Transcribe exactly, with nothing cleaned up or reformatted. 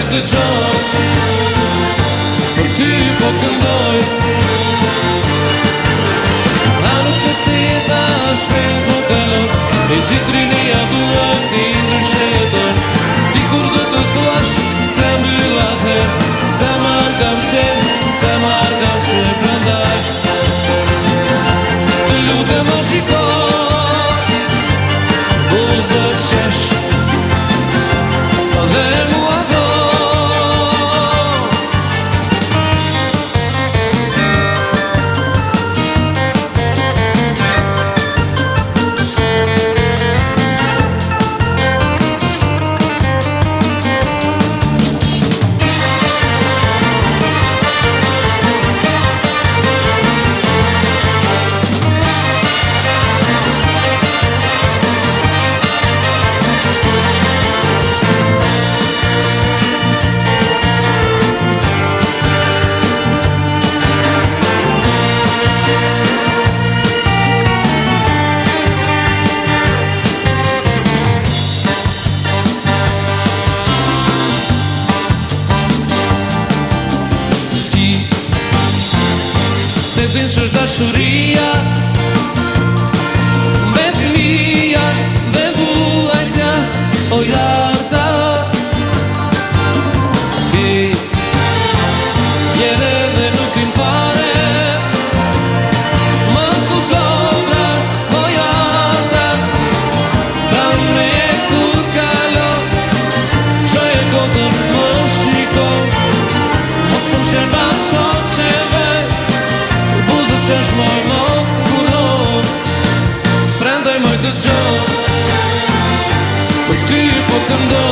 të gjoh, për ty po këndoj. A nuk se si jeta shpejt po kalon, e gjithë rinia duhet t'i ndrysheton. Ti kur do të thuash, se mbyll atëher, se marrë kam qenë, se marrë kam qenë prandaj. Të lutem më shiko, buzët qesh, dhe mua tho. Se din që është dashuria me fëmija dhe vuajtja, o jarta. Ti jere dhe nuk t'in fare, më su kobra, o jarta. Ta me kur kalo, që e kodër më shiko, mos më shërba shoqeve, qesh moj mos punon, prendoj moj të gjoh, për ty po këndoj.